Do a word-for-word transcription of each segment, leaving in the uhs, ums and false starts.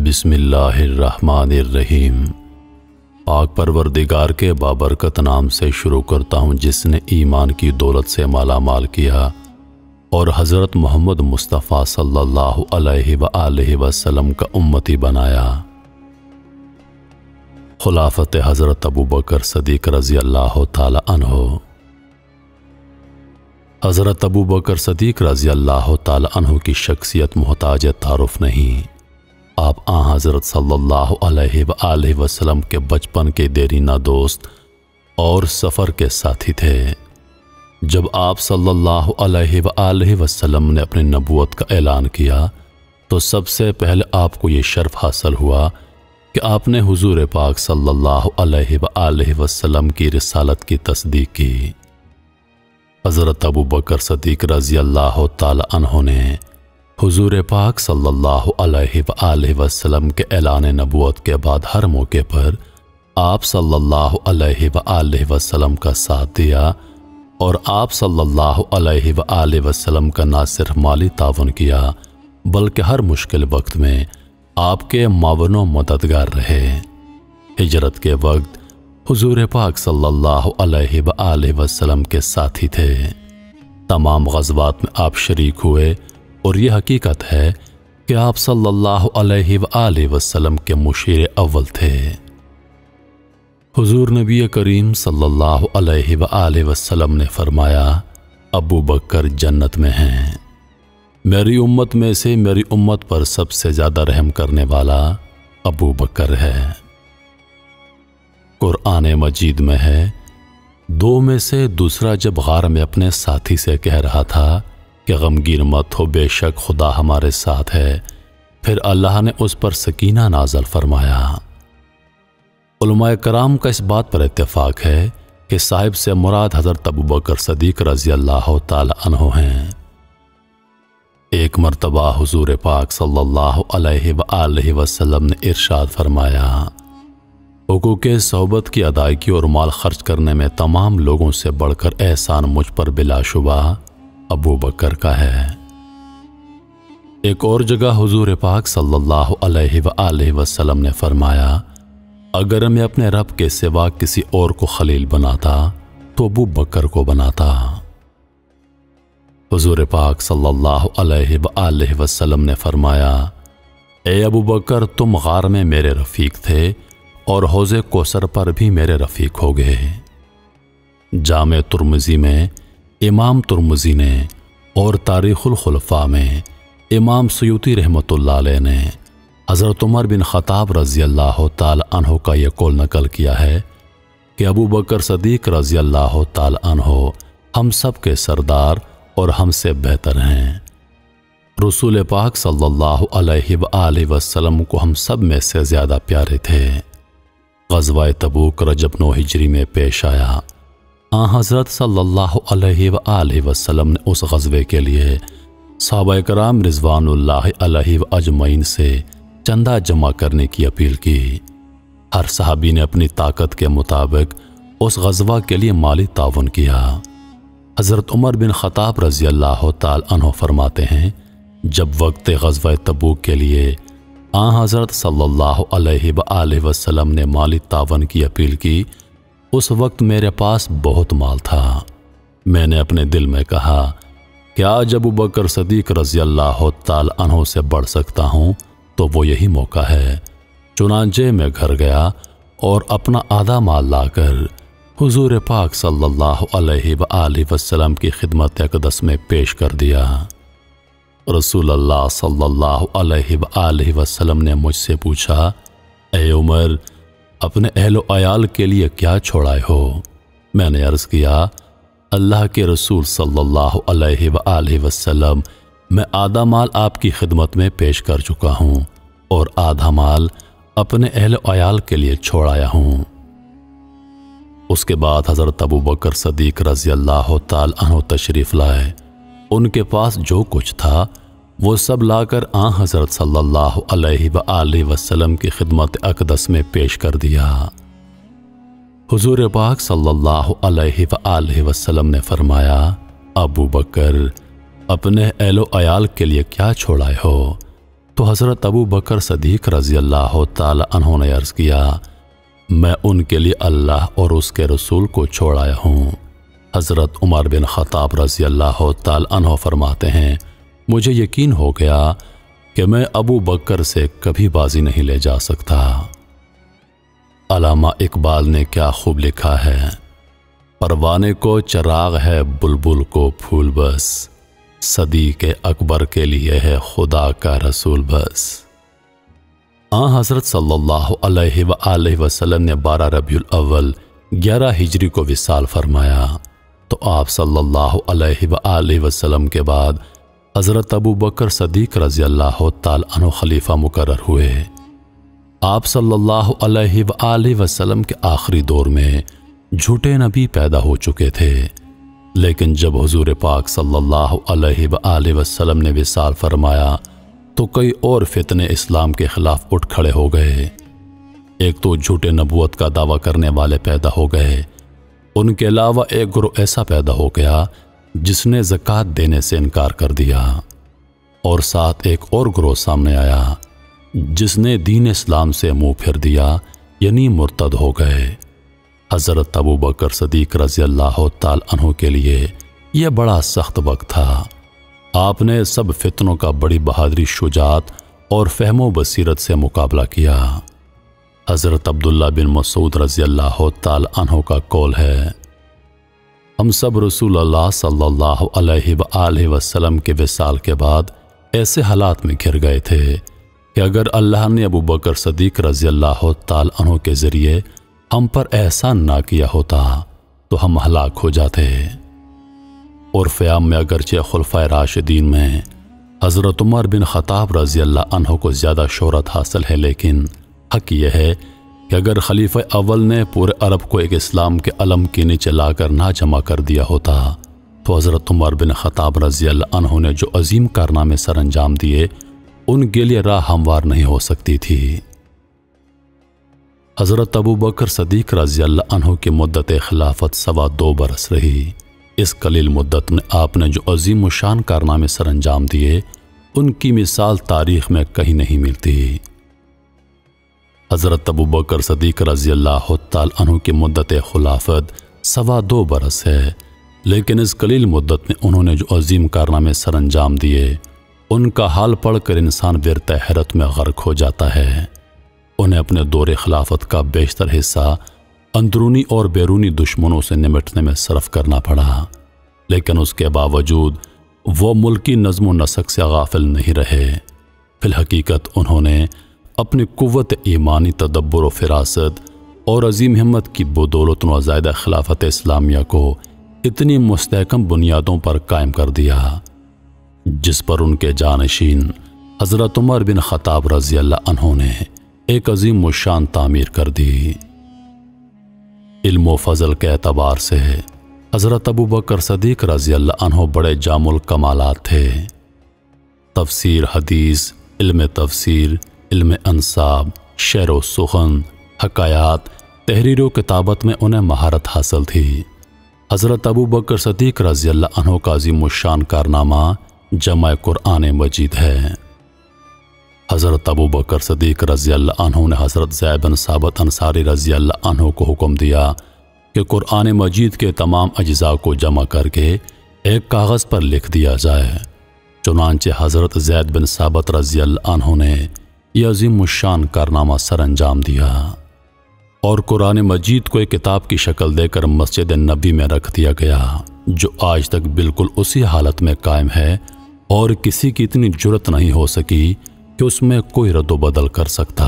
بسم اللہ الرحمن الرحیم۔ پاک پروردگار کے بابرکت نام سے شروع کرتا ہوں جس نے ایمان کی دولت سے مالا مال کیا اور حضرت محمد مصطفیٰ صلی اللہ علیہ وآلہ وسلم کا امتی بنایا۔ خلافت حضرت ابوبکر صدیق رضی اللہ تعالی عنہ۔ حضرت ابوبکر صدیق رضی اللہ تعالی عنہ کی شخصیت محتاج تعارف نہیں۔ آپ آن حضرت صلی اللہ علیہ وآلہ وسلم کے بچپن کے دیرینہ دوست اور سفر کے ساتھی تھے۔ جب آپ صلی اللہ علیہ وآلہ وسلم نے اپنی نبوت کا اعلان کیا تو سب سے پہلے آپ کو یہ شرف حاصل ہوا کہ آپ نے حضور پاک صلی اللہ علیہ وآلہ وسلم کی رسالت کی تصدیق کی۔ حضرت ابوبکر صدیق رضی اللہ تعالی عنہ نے حضور پاک صلی اللہ علیہ وآلہ وسلم کے اعلان نبوت کے بعد ہر موقع پر آپ صلی اللہ علیہ وآلہ وسلم کا ساتھ دیا اور آپ صلی اللہ علیہ وآلہ وسلم کا نہ صرف مالی تعاون کیا بلکہ ہر مشکل وقت میں آپ کے معاون و مددگار رہے۔ ہجرت کے وقت حضور پاک صلی اللہ علیہ وآلہ وسلم کے ساتھی تھے۔ تمام غزوات میں آپ شریک ہوئے اور یہ حقیقت ہے کہ آپ صلی اللہ علیہ وآلہ وسلم کے مشیر اول تھے۔ حضور نبی کریم صلی اللہ علیہ وآلہ وسلم نے فرمایا، ابو بکر جنت میں ہیں۔ میری امت میں سے میری امت پر سب سے زیادہ رحم کرنے والا ابو بکر ہے۔ قرآن مجید میں ہے، دو میں سے دوسرا جب غار میں اپنے ساتھی سے کہہ رہا تھا کہ غمگین مت ہو، بے شک خدا ہمارے ساتھ ہے، پھر اللہ نے اس پر سکینہ نازل فرمایا۔ علماء کرام کا اس بات پر اتفاق ہے کہ صاحب سے مراد حضرت ابوبکر صدیق رضی اللہ تعالی عنہ ہیں۔ ایک مرتبہ حضور پاک صلی اللہ علیہ وآلہ وسلم نے ارشاد فرمایا، حقوق صحبت کی ادائیگی اور مال خرچ کرنے میں تمام لوگوں سے بڑھ کر احسان مجھ پر بلا شبہ ابو بکر کا ہے۔ ایک اور جگہ حضور پاک صلی اللہ علیہ وآلہ وسلم نے فرمایا، اگر میں اپنے رب کے سوا کسی اور کو خلیل بناتا تو ابو بکر کو بناتا۔ حضور پاک صلی اللہ علیہ وآلہ وسلم نے فرمایا، اے ابو بکر تم غار میں میرے رفیق تھے اور حوض کوثر پر بھی میرے رفیق ہو گئے۔ جامع ترمذی میں امام ترمذی نے اور تاریخ الخلفاء میں امام سیوطی رحمۃ اللہ علیہ نے حضرت عمر بن خطاب رضی اللہ تعالی عنہ کا یہ قول نقل کیا ہے کہ ابو بکر صدیق رضی اللہ تعالی عنہ ہم سب کے سردار اور ہم سے بہتر ہیں۔ رسول پاک صلی اللہ علیہ وآلہ وسلم کو ہم سب میں سے زیادہ پیارے تھے۔ غزوہ تبوک رجب نو ہجری میں پیش آیا۔ آن حضرت صلی اللہ علیہ وآلہ وسلم نے اس غزوے کے لیے صحابہ کرام رضوان اللہ علیہ اجمعین سے چندہ جمع کرنے کی اپیل کی۔ ہر صحابی نے اپنی طاقت کے مطابق اس غزوہ کے لیے مالی تعاون کیا۔ حضرت عمر بن خطاب رضی اللہ تعالی عنہ فرماتے ہیں، جب وقت غزوہ تبوک کے لیے آن حضرت صلی اللہ علیہ وآلہ وسلم نے مالی تعاون کی اپیل کی، اس وقت میرے پاس بہت مال تھا۔ میں نے اپنے دل میں کہا کہ آج ابو بکر صدیق رضی اللہ تعالی عنہ سے بڑھ سکتا ہوں تو وہ یہی موقع ہے۔ چنانچہ میں گھر گیا اور اپنا آدھا مال لا کر حضور پاک صلی اللہ علیہ وآلہ وسلم کی خدمت اقدس میں پیش کر دیا۔ رسول اللہ صلی اللہ علیہ وآلہ وسلم نے مجھ سے پوچھا، اے عمر اپنے اہل و عیال کے لیے کیا چھوڑائے ہو؟ میں نے عرض کیا، اللہ کے رسول صلی اللہ علیہ وآلہ وسلم میں آدھا مال آپ کی خدمت میں پیش کر چکا ہوں اور آدھا مال اپنے اہل و عیال کے لیے چھوڑایا ہوں۔ اس کے بعد حضرت ابو بکر صدیق رضی اللہ تعالی عنہ تشریف لائے۔ ان کے پاس جو کچھ تھا وہ سب لا کر آن حضرت صلی اللہ علیہ وآلہ وسلم کی خدمت اقدس میں پیش کر دیا۔ حضور پاک صلی اللہ علیہ وآلہ وسلم نے فرمایا، ابو بکر اپنے اہل و عیال کے لیے کیا چھوڑائے ہو؟ تو حضرت ابو بکر صدیق رضی اللہ تعالی عنہ نے عرض کیا میں ان کے لیے اللہ اور اس کے رسول کو چھوڑ آیا ہوں۔ حضرت عمر بن خطاب رضی اللہ تعالی عنہ فرماتے ہیں مجھے یقین ہو گیا کہ میں ابو بکر سے کبھی بازی نہیں لے جا سکتا۔ علامہ اقبال نے کیا خوب لکھا ہے، پروانے کو چراغ ہے بلبل کو پھول بس، صدیق اکبر کے لیے ہے خدا کا رسول بس۔ آن حضرت صلی اللہ علیہ وآلہ وسلم نے بارہ ربیع الاول گیارہ ہجری کو وصال فرمایا تو آپ صلی اللہ علیہ وآلہ وسلم کے بعد حضرت ابو بکر صدیق رضی اللہ تعالی عنہ خلیفہ مقرر ہوئے۔ آپ صلی اللہ علیہ وآلہ وسلم کے آخری دور میں جھوٹے نبی پیدا ہو چکے تھے، لیکن جب حضور پاک صلی اللہ علیہ وآلہ وسلم نے وصال فرمایا تو کئی اور فتنے اسلام کے خلاف اٹھ کھڑے ہو گئے۔ ایک تو جھوٹے نبوت کا دعویٰ کرنے والے پیدا ہو گئے، ان کے علاوہ ایک گروہ ایسا پیدا ہو گیا جس نے زکوٰۃ دینے سے انکار کر دیا، اور ساتھ ایک اور گروہ سامنے آیا جس نے دین اسلام سے منہ پھیر دیا، یعنی مرتد ہو گئے۔ حضرت ابو بکر صدیق رضی اللہ تعالی عنہ کے لیے یہ بڑا سخت وقت تھا۔ آپ نے سب فتنوں کا بڑی بہادری، شجاعت اور فہم و بصیرت سے مقابلہ کیا۔ حضرت عبداللہ بن مسعود رضی اللہ تعالی عنہ کا قول ہے ہم سب رسول اللہ صلی اللہ علیہ وآلہ وسلم کے وصال کے بعد ایسے حالات میں گھر گئے تھے کہ اگر اللہ نے ابو بکر صدیق رضی اللہ تعالی عنہ کے ذریعے ہم پر احسان نہ کیا ہوتا تو ہم ہلاک ہو جاتے۔ اور فیام میں اگرچہ خلفائے راشدین میں حضرت عمر بن خطاب رضی اللہ عنہ کو زیادہ شہرت حاصل ہے، لیکن حق یہ ہے کہ اگر خلیفہ اول نے پورے عرب کو ایک اسلام کے علم کے نیچے لا کر نہ جمع کر دیا ہوتا تو حضرت عمر بن خطاب رضی اللہ عنہ نے جو عظیم کارنامے سر انجام دیے ان کے لیے راہ ہموار نہیں ہو سکتی تھی۔ حضرت ابو بکر صدیق رضی اللہ عنہ کی مدت خلافت سوا دو برس رہی۔ اس قلیل مدت میں آپ نے جو عظیم و شان کارنامے سر انجام دیے ان کی مثال تاریخ میں کہیں نہیں ملتی۔ حضرت ابو بکر صدیق رضی اللہ تعالی عنہ کی مدت خلافت سوا دو برس ہے، لیکن اس قلیل مدت میں انہوں نے جو عظیم کارنامے سر انجام دیے ان کا حال پڑھ کر انسان ورت حیرت میں غرق ہو جاتا ہے۔ انہیں اپنے دور خلافت کا بیشتر حصہ اندرونی اور بیرونی دشمنوں سے نمٹنے میں صرف کرنا پڑا، لیکن اس کے باوجود وہ ملکی نظم و نسق سے غافل نہیں رہے۔ فی الحقیقت انہوں نے اپنی قوت ایمانی، تدبر و فراست اور عظیم ہمت کی بدولت نوزائیدہ خلافت اسلامیہ کو اتنی مستحکم بنیادوں پر قائم کر دیا جس پر ان کے جانشین حضرت عمر بن خطاب رضی اللہ عنہ نے ایک عظیم و شان تعمیر کر دی۔ علم و فضل کے اعتبار سے حضرت ابو بکر صدیق رضی اللہ عنہ بڑے جامع الکمالات تھے۔ تفسیر، حدیث، علم تفسیر، علم انساب، شعر و سخن، حکایات، تحریر و کتابت میں انہیں مہارت حاصل تھی۔ حضرت ابو بکر صدیق رضی اللہ عنہ کا عظیم الشان کارنامہ جمع قرآن مجید ہے۔ حضرت ابو بکر صدیق رضی اللہ عنہ نے حضرت زید بن ثابت انصاری رضی اللہ عنہ کو حکم دیا کہ قرآن مجید کے تمام اجزاء کو جمع کر کے ایک کاغذ پر لکھ دیا جائے۔ چنانچہ حضرت زید بن ثابت رضی اللہ عنہ نے یہ عظیم الشان کارنامہ سر انجام دیا اور قرآن مجید کو ایک کتاب کی شکل دے کر مسجد نبی میں رکھ دیا گیا، جو آج تک بالکل اسی حالت میں قائم ہے اور کسی کی اتنی جرت نہیں ہو سکی کہ اس میں کوئی رد و بدل کر سکتا۔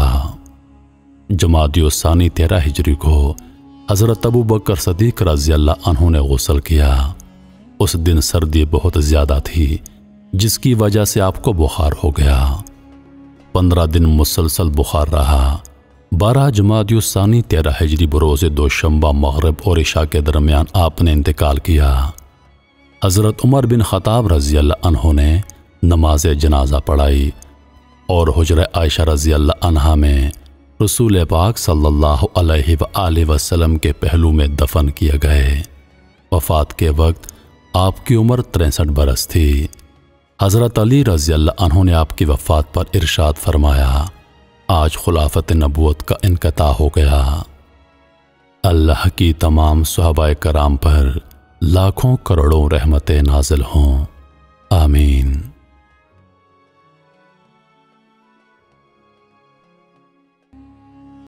جمادی الثانی تیرہ ہجری کو حضرت ابو بکر صدیق رضی اللہ عنہ نے غسل کیا۔ اس دن سردی بہت زیادہ تھی جس کی وجہ سے آپ کو بخار ہو گیا۔ پندرہ دن مسلسل بخار رہا۔ بارہ جمادی الثانی تیرہ ہجری بروز دوشنبہ مغرب اور عشاء کے درمیان آپ نے انتقال کیا۔ حضرت عمر بن خطاب رضی اللہ عنہ نے نماز جنازہ پڑھائی اور حجرہ عائشہ رضی اللہ عنہا میں رسول پاک صلی اللہ علیہ وآلہ وسلم کے پہلو میں دفن کیے گئے۔ وفات کے وقت آپ کی عمر تریسٹھ برس تھی۔ حضرت علی رضی اللہ عنہ نے آپ کی وفات پر ارشاد فرمایا، آج خلافت نبوت کا انقطاع ہو گیا۔ اللہ کی تمام صحابہ کرام پر لاکھوں کروڑوں رحمتیں نازل ہوں، آمین۔